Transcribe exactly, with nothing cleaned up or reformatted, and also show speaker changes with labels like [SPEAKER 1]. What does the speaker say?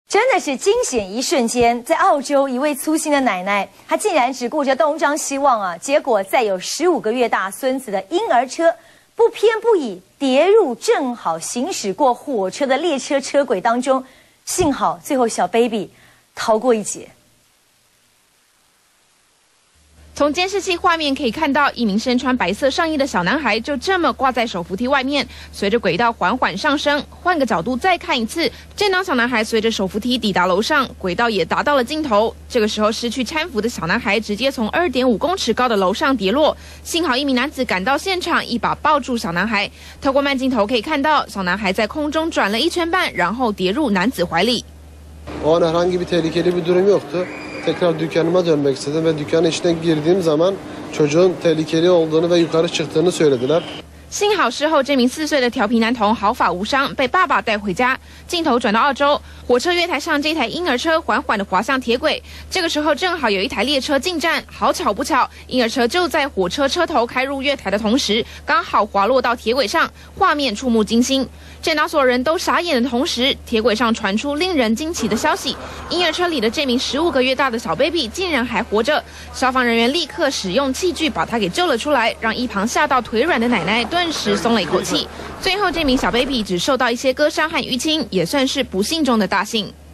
[SPEAKER 1] 真的是惊险一瞬间，在澳洲，一位粗心的奶奶，她竟然只顾着东张西望啊，结果载有十五个月大孙子的婴儿车，不偏不倚跌入正好行驶过火车的列车车轨当中，幸好最后小 baby 逃过一劫。
[SPEAKER 2] 从监视器画面可以看到，一名身穿白色上衣的小男孩就这么挂在手扶梯外面，随着轨道缓缓上升。换个角度再看一次，正当小男孩随着手扶梯抵达楼上，轨道也达到了尽头。这个时候，失去搀扶的小男孩直接从二点五公尺高的楼上跌落。幸好一名男子赶到现场，一把抱住小男孩。透过慢镜头可以看到，小男孩在空中转了一圈半，然后跌入男子怀里。
[SPEAKER 3] O an herhangi bir tehlikeli bir durum yoktu. Tekrar dükkanıma dönmek istedim ve dükkanın içine girdiğim zaman çocuğun tehlikeli olduğunu ve yukarı çıktığını söylediler.
[SPEAKER 2] 幸好事后这名四岁的调皮男童毫发无伤，被爸爸带回家。镜头转到澳洲，火车月台上这台婴儿车缓缓地滑向铁轨。这个时候正好有一台列车进站，好巧不巧，婴儿车就在火车车头开入月台的同时，刚好滑落到铁轨上，画面触目惊心。正当所有人都傻眼的同时，铁轨上传出令人惊奇的消息：婴儿车里的这名十五个月大的小 baby 竟然还活着。消防人员立刻使用器具把他给救了出来，让一旁吓到腿软的奶奶顿时松了一口气。最后，这名小 baby 只受到一些割伤和淤青，也算是不幸中的大幸。